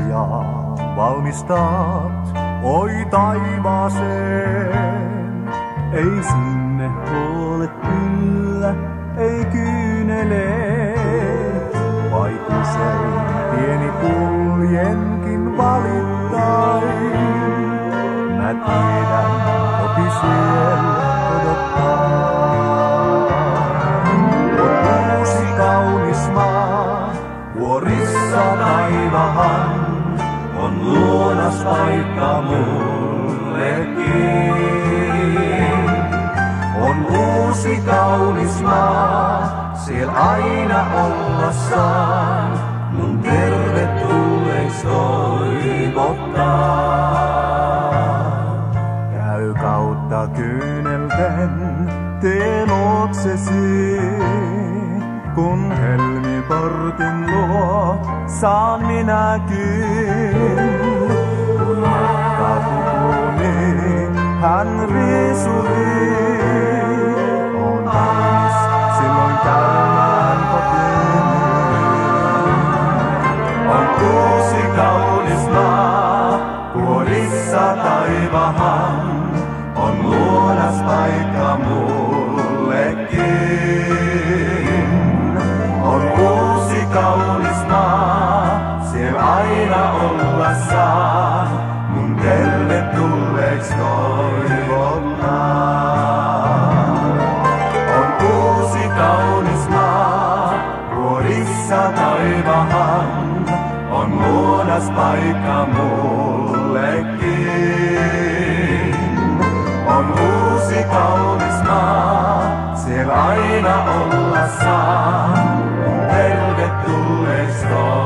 hiljaa valmistat, oi taivaaseen. Ei sinne ole kyllä, ei kyyneleet, vai usein pieni kuljenkin valittain. Mä tiedän, koti siellä odottaa. On uusi kaunis maa, vuorissa taivahan, on luonas paikka mullekin. On uusi kaunis maa, siellä aina olla saan, mun tervetulleeks toivottaa. Käy kautta kyynelten, teen otsesi, kun helmiportin luo saan minäkin. Kun matkapukuni hän riisui, on valmis silloin käymään kotiin. On uusi kaunis maa, vuorissa taivahan, on luonas paikka mullekin. On uusi kaunis maa, siellä aina olla saa, mun tervetulleeks toivottaa. On uusi kaunis maa, vuorissa taivahan, on luonas paikka mullekin. On uusi kaunis maa, siellä aina olla saa, tervetulleeks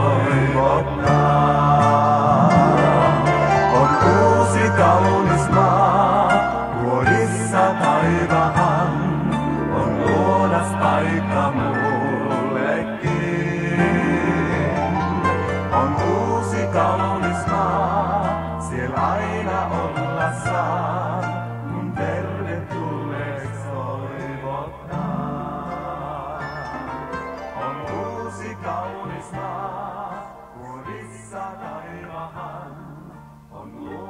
toivottaa. On uusi kaunis maa, vuorissa taivahan, on luonas paikka mullekin. On uusi kaunis maa, siellä aina olla saa, mun tervetulleeks toivottaa. On uusi kaunis maa, vuorissa taivahan, on luonas